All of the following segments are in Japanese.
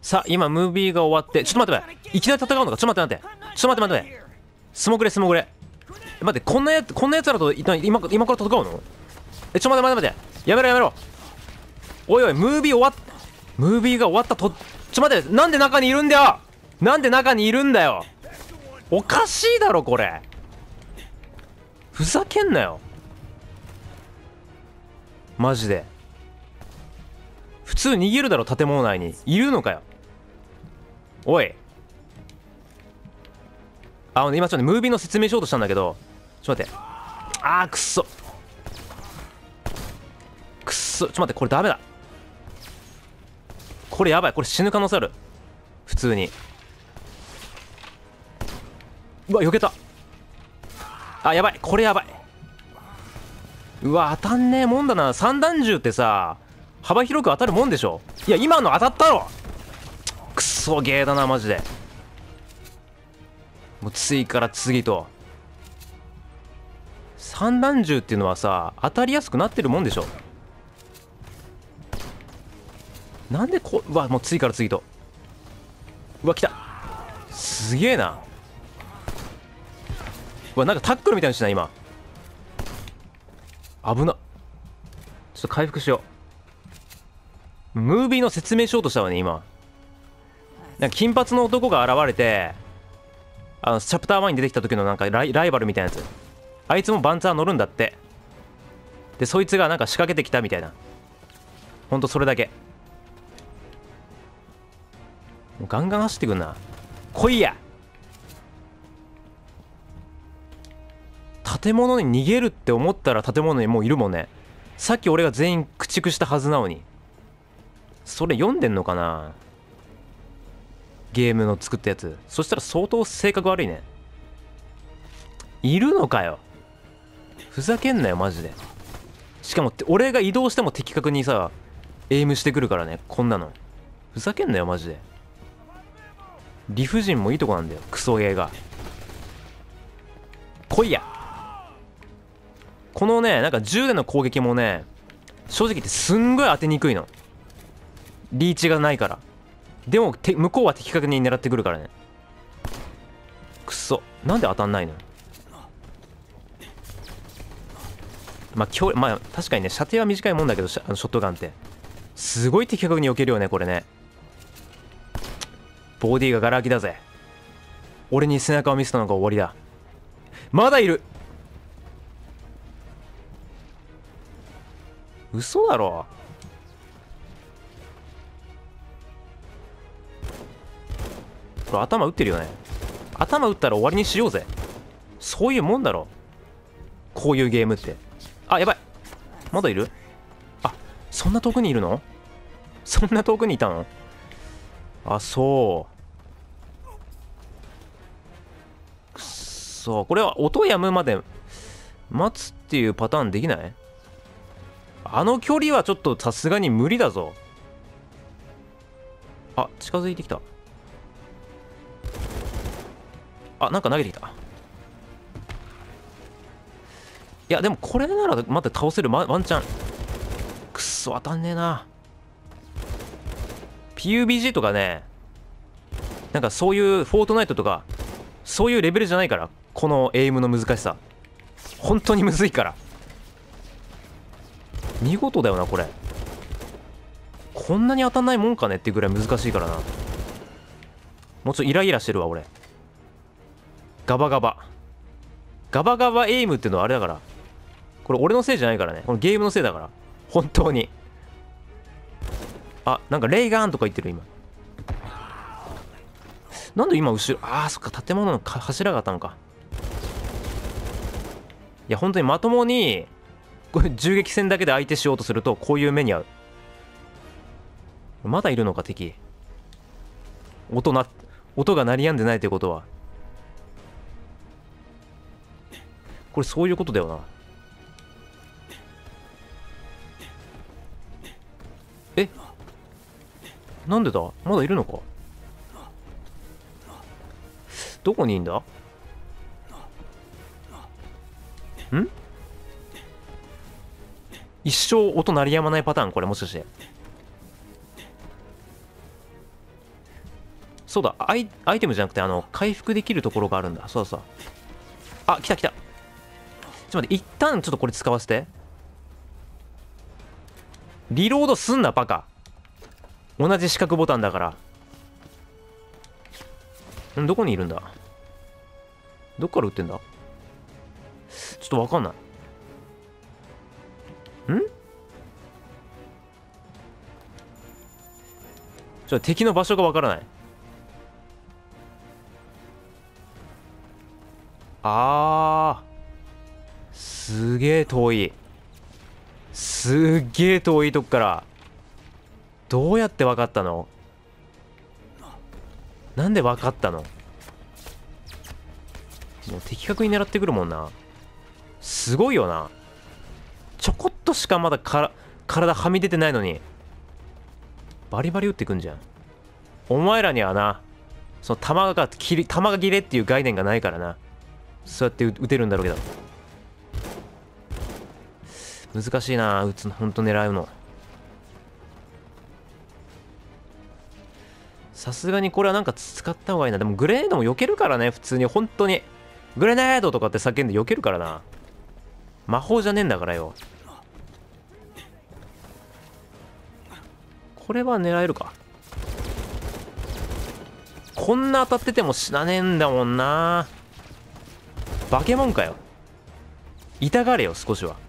さあ今ムービーが終わって、ちょっと待って待って、いきなり戦うのか。ちょっと待って待って、ちょっと待って待って、スモグレスモグレ、待って、こんなやつらと今から戦うの。ちょ待って待って待って、やめろやめろ。おいおい、ムービーが終わったと。ちょ待って、なんで中にいるんだよ。なんで中にいるんだよ。おかしいだろこれ。ふざけんなよマジで。普通逃げるだろ、建物内にいるのかよ。おい、今ちょっとムービーの説明しようとしたんだけど、ちょっと待って、くっそくっそ、ちょっと待って、これダメだ、これやばい、これ死ぬ可能性ある普通に。うわ避けた。やばい、これやばい。うわ当たんねえもんだな。散弾銃ってさ幅広く当たるもんでしょ。いや今の当たったろ。くっそゲーだなマジで。もう次から次と散弾銃っていうのはさ当たりやすくなってるもんでしょ。なんでうわもう次から次と、うわ来た、すげえな。うわなんかタックルみたいにしない今。危なっ、ちょっと回復しよう。ムービーの説明しようとしたわね今。なんか金髪の男が現れて、チャプター1に出てきた時のなんかライバルみたいなやつ、あいつもバンツァー乗るんだって。でそいつがなんか仕掛けてきたみたいな、ほんとそれだけ。もうガンガン走ってくんな、来いや。建物に逃げるって思ったら建物にもういるもんね。さっき俺が全員駆逐したはずなのに。それ読んでんのかなゲームの作ったやつ。そしたら相当性格悪いね。いるのかよ、ふざけんなよマジで。しかも俺が移動しても的確にさエイムしてくるからね、こんなのふざけんなよマジで。理不尽もいいとこなんだよクソゲーが。来いや。このねなんか銃での攻撃もね正直言ってすんごい当てにくいの、リーチがないから。でも向こうは的確に狙ってくるからね。くそ、なんで当たんないの。まあ確かにね射程は短いもんだけど、ショットガンってすごい的確に避けるよねこれね。ボディがガラ空きだぜ。俺に背中を見せたのが終わりだ。まだいる。嘘だろ。これ頭打ってるよね。頭打ったら終わりにしようぜ。そういうもんだろこういうゲームって。やばい、まだいる。そんな遠くにいるの。そんな遠くにいたの。そうくっそ、これは音やむまで待つっていうパターンできない。あの距離はちょっとさすがに無理だぞ。近づいてきた。なんか投げてきた。いやでもこれならまだ倒せる、ワンチャン。くっそ当たんねえな。 PUBG とかね、なんかそういうフォートナイトとかそういうレベルじゃないから、このエイムの難しさ本当にむずいから。見事だよなこれ。こんなに当たんないもんかねっていうぐらい難しいからな。もうちょっとイライラしてるわ俺。ガバガバエイムっていうのはあれだから、これ俺のせいじゃないからね、このゲームのせいだから本当に。なんかレイガンとか言ってる今。なんで今後ろ、そっか建物の柱があったのか。いや本当にまともにこれ銃撃戦だけで相手しようとするとこういう目に遭う。まだいるのか敵。音が鳴りやんでないってことはこれそういうことだよな。なんでだ、まだいるのか。どこにいんだ。一生音鳴りやまないパターンこれ、もしかして。 そうだ、アイテムじゃなくて回復できるところがあるんだ。そうそう。あ、来た来た。ちょっと待って、一旦ちょっとこれ使わせて。リロードすんなバカ。同じ四角ボタンだから。どこにいるんだ。どっから撃ってんだ。ちょっとわかんない。敵の場所がわからない。すげえ遠い。すっげえ遠いとこからどうやって分かったの。なんで分かったの。もう的確に狙ってくるもんな。すごいよな。ちょこっとしかまだ体はみ出てないのにバリバリ撃ってくんじゃん。お前らにはな、その弾が切れっていう概念がないからな。そうやって撃てるんだろうけど、難しいな、撃つの。ほんと狙うの。さすがにこれはなんか使った方がいいな。でもグレネードも避けるからね、普通に。本当にグレネードとかって叫んで避けるからな。魔法じゃねえんだからよ。これは狙えるか。こんな当たってても死なねえんだもんな。化け物かよ。痛がれよ少しは。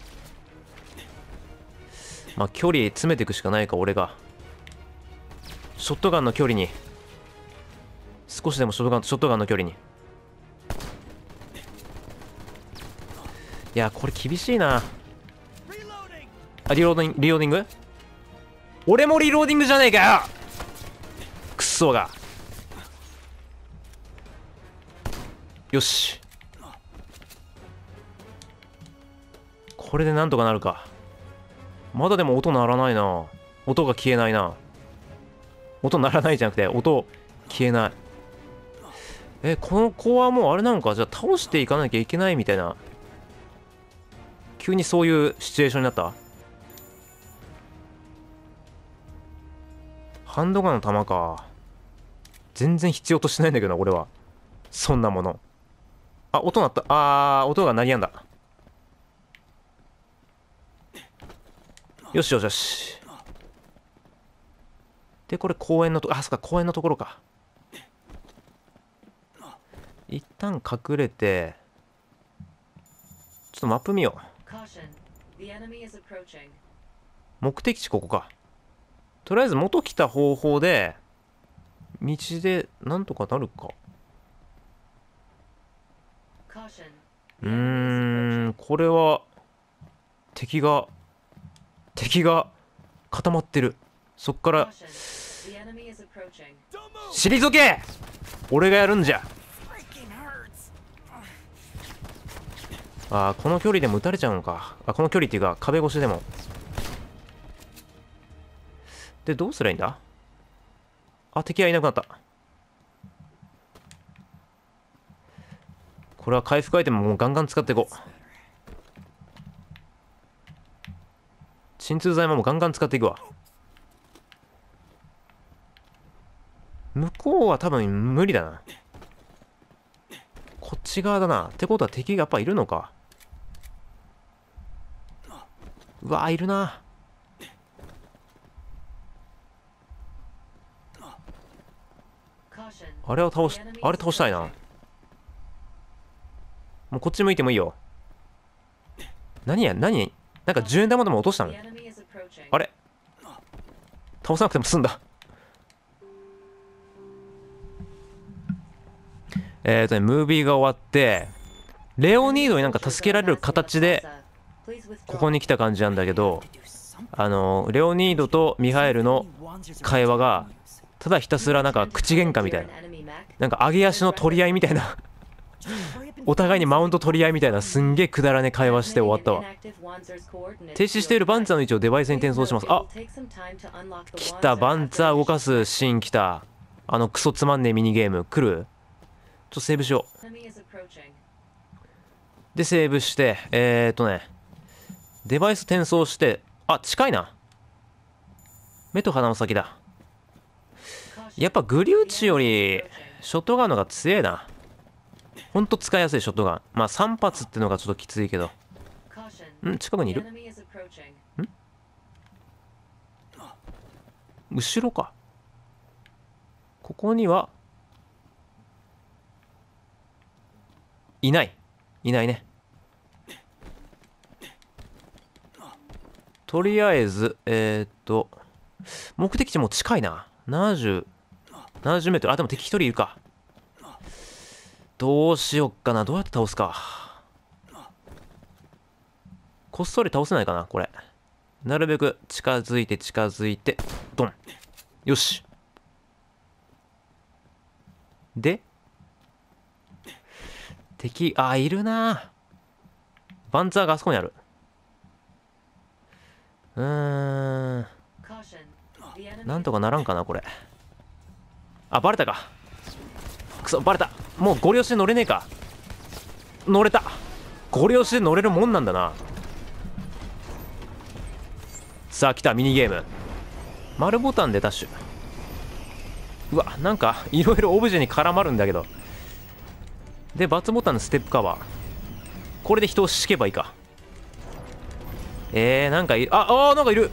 まあ距離詰めていくしかないか。俺がショットガンの距離に、少しでもショットガンの距離に。いやこれ厳しいな。あ、リローディング。俺もリローディングじゃねえかよ、クソが。よし、これでなんとかなるか。まだでも音鳴らないな。音が消えないな。音鳴らないじゃなくて音消えない。この子はもうあれなのか。じゃあ倒していかなきゃいけないみたいな、急にそういうシチュエーションになった。ハンドガンの弾か。全然必要としないんだけどな俺は、そんなもの。あ、音鳴った。音が鳴りやんだ。よしよしよし。でこれ公園のそっか、公園のところか。一旦隠れて、ちょっとマップ見よう。目的地ここか。とりあえず元来た方法で道でなんとかなるか。これは敵が固まってる。そっから退け。俺がやるんじゃ。この距離でも撃たれちゃうのか。この距離っていうか壁越しでも。でどうすりゃいいんだ。敵はいなくなった。これは回復アイテムもうガンガン使っていこう。鎮痛剤ももうガンガン使っていくわ。向こうは多分無理だな。こっち側だな。ってことは敵がやっぱいるのか。うわいるな。あれ倒したいな。もうこっち向いてもいいよ。何なんか10円玉でも落としたの。あれ倒さなくても済んだ。ムービーが終わってレオニードになんか助けられる形でここに来た感じなんだけど、レオニードとミハエルの会話がただひたすらなんか口喧嘩みたいな、なんか上げ足の取り合いみたいなお互いにマウント取り合いみたいな、すんげえくだらねえ会話して終わったわ。停止しているバンツァーの位置をデバイスに転送します。来た。バンツァー動かすシーン来た。クソつまんねえミニゲーム来る。ちょっとセーブしよう。でセーブしてデバイス転送して、近いな。目と鼻の先だ。 やっぱグリューチよりショットガンの方が強えな。ほんと使いやすいショットガン。まあ3発ってのがちょっときついけど。近くにいる？後ろか。ここにはいない。いないね。とりあえず目的地もう近いな。70メートル。あ、でも敵一人いるか。どうしよっかな。どうやって倒すか。こっそり倒せないかなこれ。なるべく近づいてドン。よし。で敵、いるな。バンツァーがあそこにある。なんとかならんかなこれ。バレたか。くそ、バレた。もうゴリ押しで乗れねえか。乗れた。ゴリ押しで乗れるもんなんだな。さあ来た、ミニゲーム。丸ボタンでダッシュ。うわ、なんかいろいろオブジェに絡まるんだけど。で×ボタンのステップカバー。これで人を敷けばいいか。なんかいる。なんかいる。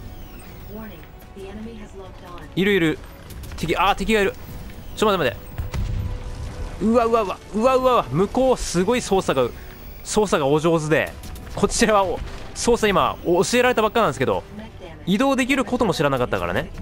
いる敵がいる。ちょっと待って。うわ、向こうすごい操作がお上手で、こちらは操作今教えられたばっかなんですけど、移動できることも知らなかったからね。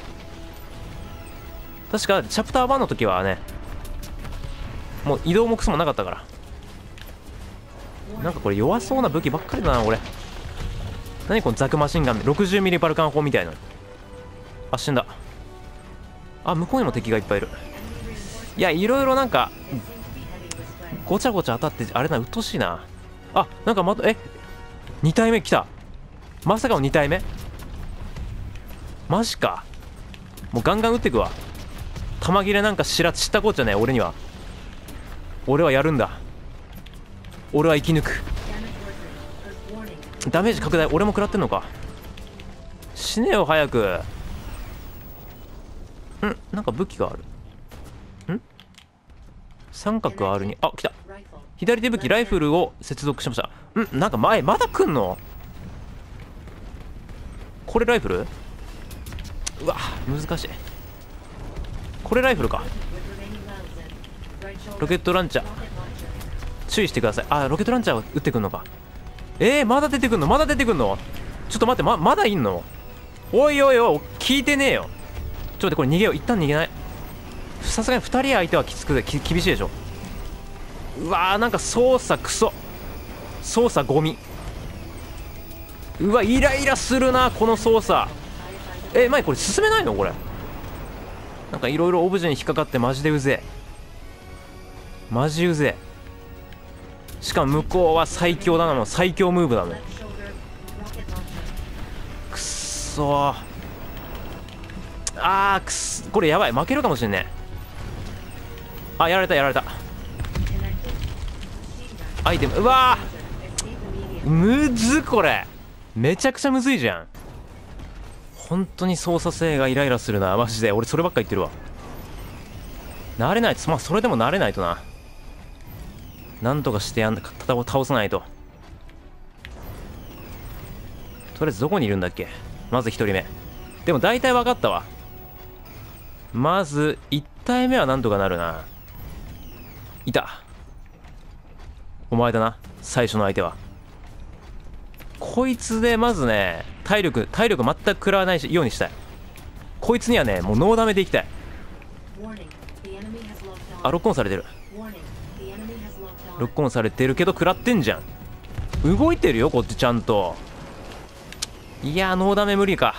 確かチャプター1の時はね、もう移動もクソもなかったから。なんかこれ弱そうな武器ばっかりだな俺。何このザクマシンガン60ミリバルカン砲みたいな。死んだ。向こうにも敵がいっぱいいる。いや、いろいろなんかごちゃごちゃ当たってあれな、うっとうしいな。なんか2体目来た。まさかの2体目。マジか。もうガンガン撃ってくわ。弾切れなんか知ったこっちゃねえ。俺には。俺はやるんだ。俺は生き抜く。ダメージ拡大。俺も食らってんのか。死ねよ早く。なんか武器がある。三角 R に来た。左手武器ライフルを接続しました。なんかまだ来んの。これライフル。うわ難しい。これライフルか。ロケットランチャー注意してください。ロケットランチャーを撃ってくんのか。まだ出てくんの。ちょっと待って、まだいんの。おい聞いてねえよ。ちょっと待って、これ逃げよう。一旦逃げない。さすがに2人相手は厳しいでしょ。うわー、なんか操作クソ。操作ゴミ。うわイライラするなこの操作。前これ進めないのこれ。なんかいろいろオブジェに引っかかってマジでうぜえ。しかも向こうは最強だな。もう最強ムーブだもん。くっそー。これやばい。負けるかもしんねえ。やられた。アイテム。うわーむず。これめちゃくちゃむずいじゃん。本当に操作性がイライラするなマジで。俺そればっか言ってるわ。慣れないと。それでも慣れないとな。なんとかして倒さないと。とりあえずどこにいるんだっけ。まず1人目。でも大体分かったわ。まず1体目はなんとかなるな。いた。お前だな最初の相手は。こいつでまずね、体力全く食らわないようにしたい。こいつにはねもうノーダメでいきたい。ロックオンされてる。ロックオンされてるけど食らってんじゃん。動いてるよこっちちゃんと。いやノーダメ無理か。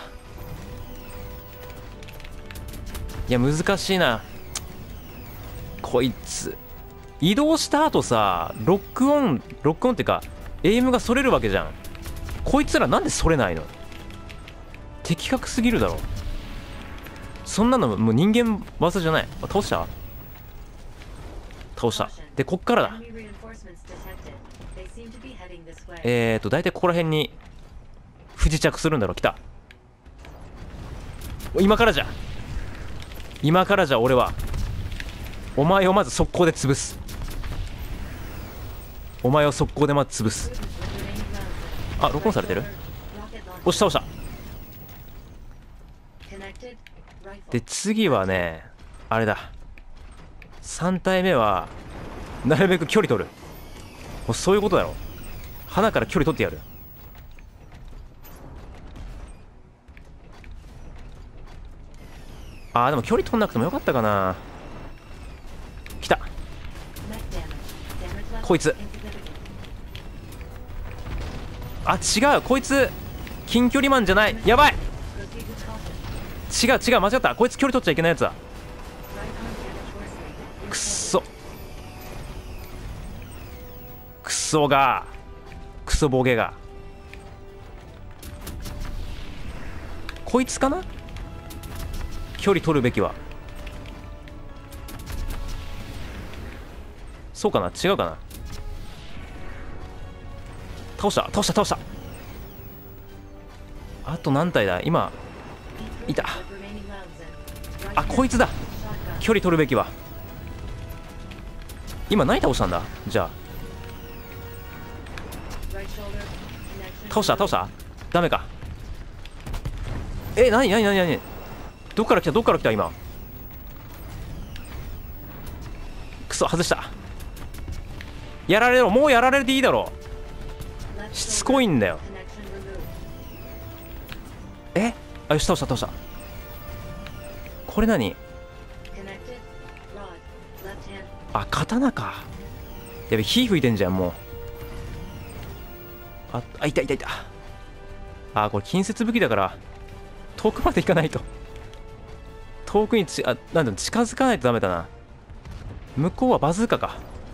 いや難しいなこいつ。移動した後さロックオンってかエイムがそれるわけじゃん。こいつらなんでそれないの。的確すぎるだろ。そんなのもう人間技じゃない。倒したでこっからだ。大体ここら辺に不時着するんだろ。来た。今からじゃ。 今からじゃ俺はお前をまず速攻で潰す。お前を速攻でまず潰す。あ、録音されてる。押し倒した。で次はね、あれだ、3体目はなるべく距離取る。もうそういうことだろ。花から距離取ってやる。あーでも距離取んなくてもよかったかな。来たこいつ。あ違う、こいつ近距離マンじゃない。やばい、違う違う、間違った。こいつ距離取っちゃいけないやつだ。くっそクソが、クソボケが。こいつかな、距離取るべきは。そうかな、違うかな。倒した倒した倒した。あと何体だ今。いた。あ、こいつだ。距離取るべきは。今何倒したんだ。じゃあ倒した倒した。ダメか。何何何何、どっから来たどっから来た今。クソ外した。やられろ、もうやられていいだろ。しつこいんだよ。あ、よし倒した倒した。これ何。あ、刀か。やべ、火吹いてんじゃんもう。あ、いたいたいた。あ、これ近接武器だから遠くまで行かないと。遠くになんだ、近づかないとダメだな。向こうはバズーカか。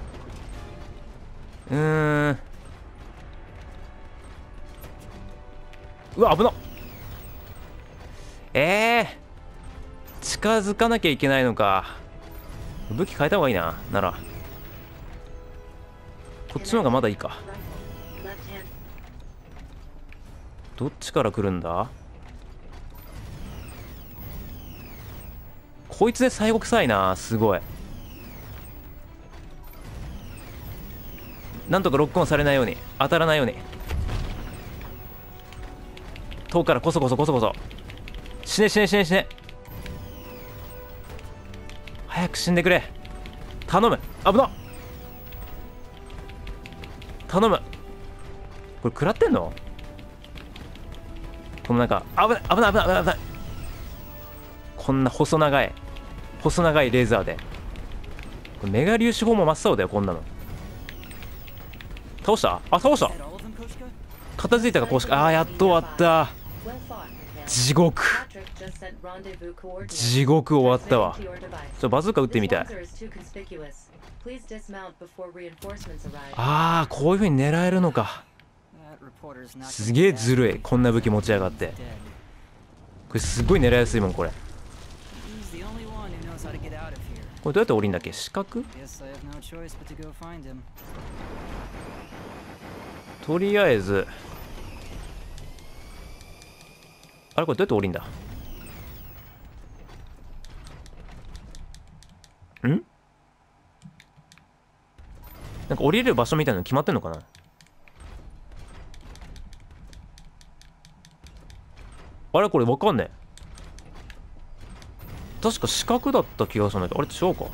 うわ危なっ。近づかなきゃいけないのか。武器変えた方がいいな。ならこっちの方がまだいいか。どっちから来るんだ。こいつで最後臭いな。すごい。なんとかロックオンされないように、当たらないように。遠くからこそこそこそこそ。死ね死ね死ね死ね。早く死んでくれ頼む。危なっ、頼む。これ食らってんの。このなんか危ない危ない危ない危ない危ない。こんな細長い細長いレーザーで。これメガ粒子砲も真っ青だよこんなの。倒した。あ、倒した。片付いたか公式。あーやっと終わった。地獄地獄終わったわ。バズーカ撃ってみたい。あーこういう風に狙えるのか。すげえずるい、こんな武器持ち上がって。これすごい狙いやすいもんこれ。これどうやって降りんだっけ。四角。とりあえずあれこれどうやって降りんだ。なんか降りれる場所みたいなの決まってんのかな。あれこれわかんねえ。確か四角だった気がするんだけど、あれ違うか。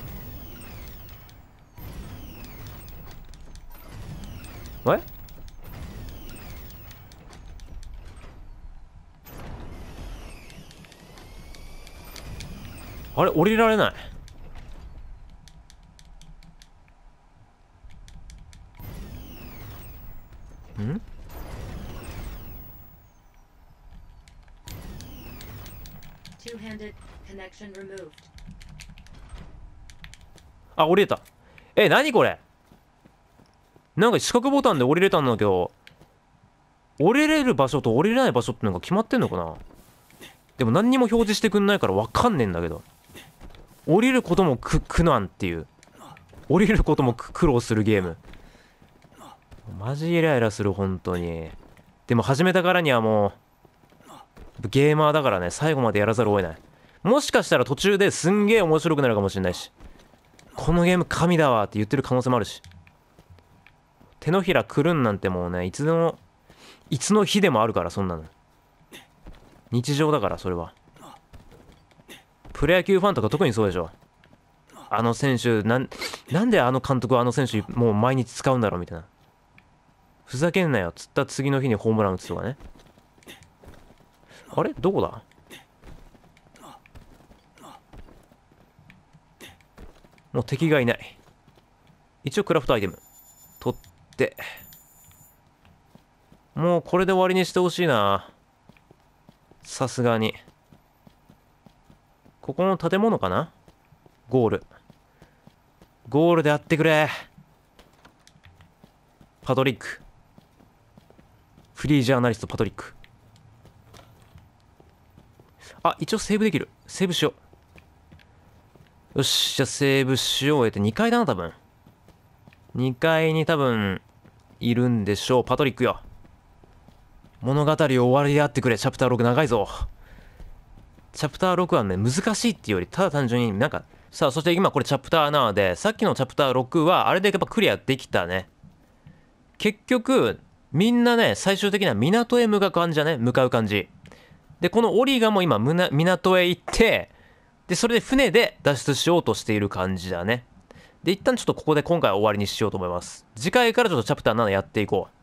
あれ降りられない。あ、降りれた。何これ。なんか四角ボタンで降りれたんだけど、降りれる場所と降りれない場所ってのが決まってんのかな。でも何にも表示してくんないから分かんねえんだけど。降りることも苦難っていう。降りることも苦労するゲーム。マジイライラする本当に。でも始めたからにはもうゲーマーだからね、最後までやらざるを得ない。 もしかしたら途中ですんげえ面白くなるかもしれないし、このゲーム神だわって言ってる可能性もあるし、手のひらくるんなんてもうね、いつの日でもあるから。そんなの日常だから。それはプロ野球ファンとか特にそうでしょ。あの選手なんであの監督はあの選手もう毎日使うんだろうみたいな。ふざけんなよっつった次の日にホームラン打つとかね。あれどこだ。もう敵がいない。一応クラフトアイテム取って、もうこれで終わりにしてほしいな。さすがに。ここの建物かな。ゴールであってくれ。パトリック、フリージャーナリストパトリック。あ、一応セーブできる。セーブしよう。よし、じゃあセーブしよう。2階だな多分。2階に多分いるんでしょう。パトリックよ、物語を終わりであってくれ。チャプター6長いぞ。チャプター6はね、難しいっていうよりただ単純になんかさあ。そして今これチャプター7で、さっきのチャプター6はあれでやっぱクリアできたね。結局みんなね、最終的には港へ向かう感じだね。向かう感じで、このオリガも今港へ行って、でそれで船で脱出しようとしている感じだね。で一旦ちょっとここで今回は終わりにしようと思います。次回からちょっとチャプター7やっていこう。